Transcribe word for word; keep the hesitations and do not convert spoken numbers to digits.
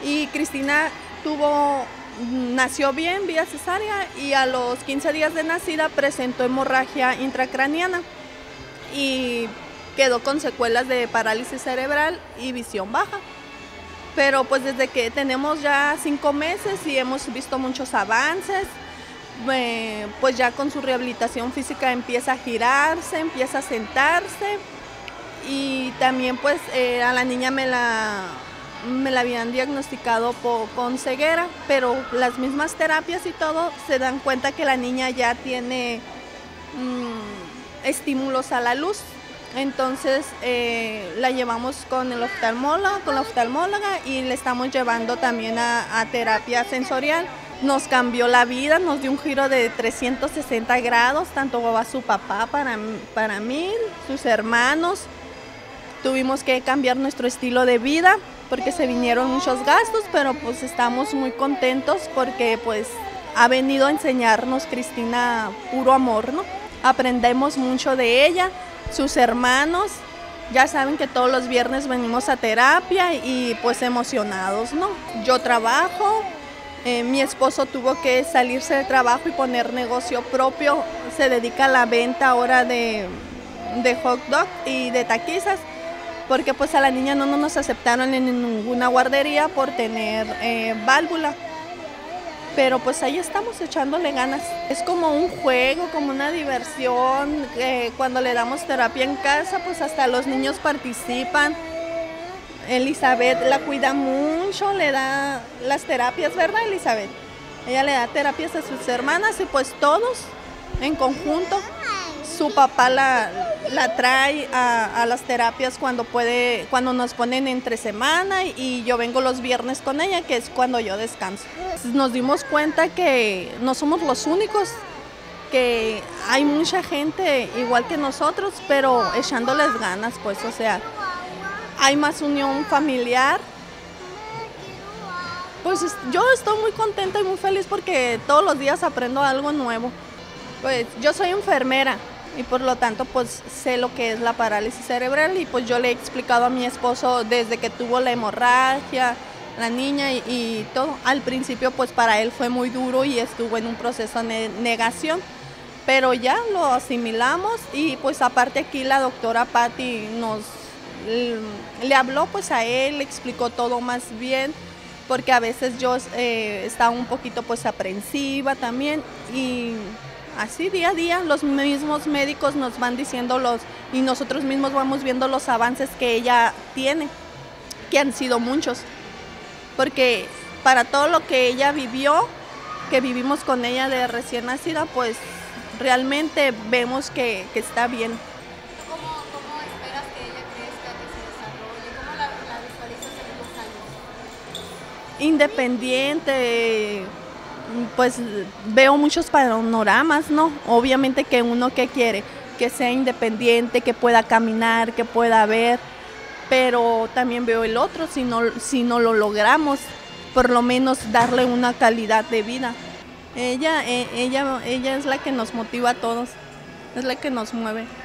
Y Cristina tuvo, nació bien vía cesárea y a los quince días de nacida presentó hemorragia intracraniana y quedó con secuelas de parálisis cerebral y visión baja. Pero pues desde que tenemos ya cinco meses y hemos visto muchos avances, eh, pues ya con su rehabilitación física empieza a girarse, empieza a sentarse y también pues eh, a la niña me la, me la habían diagnosticado po, con ceguera, pero las mismas terapias y todo se dan cuenta que la niña ya tiene mmm, estímulos a la luz. Entonces eh, la llevamos con el oftalmólogo, con la oftalmóloga y le estamos llevando también a, a terapia sensorial. Nos cambió la vida, nos dio un giro de trescientos sesenta grados, tanto a su papá para, para mí, sus hermanos. Tuvimos que cambiar nuestro estilo de vida porque se vinieron muchos gastos, pero pues estamos muy contentos porque pues ha venido a enseñarnos Cristina puro amor, ¿no? Aprendemos mucho de ella. Sus hermanos ya saben que todos los viernes venimos a terapia y pues emocionados, ¿no? Yo trabajo, eh, mi esposo tuvo que salirse de trabajo y poner negocio propio, se dedica a la venta ahora de, de hot dog y de taquizas, porque pues a la niña no nos aceptaron en ninguna guardería por tener eh, válvula. Pero pues ahí estamos echándole ganas. Es como un juego, como una diversión. Eh, cuando le damos terapia en casa, pues hasta los niños participan. Elizabeth la cuida mucho, le da las terapias, ¿verdad, Elizabeth? Ella le da terapias a sus hermanas y pues todos en conjunto. Su papá la, la trae a, a las terapias cuando puede, cuando nos ponen entre semana y yo vengo los viernes con ella, que es cuando yo descanso. Nos dimos cuenta que no somos los únicos, que hay mucha gente igual que nosotros, pero echándoles ganas, pues, o sea, hay más unión familiar. Pues yo estoy muy contenta y muy feliz porque todos los días aprendo algo nuevo. Pues yo soy enfermera y por lo tanto pues sé lo que es la parálisis cerebral y pues yo le he explicado a mi esposo desde que tuvo la hemorragia, la niña y, y todo. Al principio pues para él fue muy duro y estuvo en un proceso de negación, pero ya lo asimilamos y pues aparte aquí la doctora Patti nos le habló pues a él, le explicó todo más bien, porque a veces yo eh, estaba un poquito pues aprensiva también y así día a día los mismos médicos nos van diciendo los y nosotros mismos vamos viendo los avances que ella tiene, que han sido muchos, porque para todo lo que ella vivió, que vivimos con ella de recién nacida, pues realmente vemos que, que está bien. ¿Cómo, ¿Cómo esperas que ella crezca, que se desarrolle? ¿Cómo la, la visualizas en dos años? Independiente, pues veo muchos panoramas, ¿no? Obviamente que uno que quiere, que sea independiente, que pueda caminar, que pueda ver, pero también veo el otro, si no, si no lo logramos, por lo menos darle una calidad de vida. Ella, ella, ella es la que nos motiva a todos, es la que nos mueve.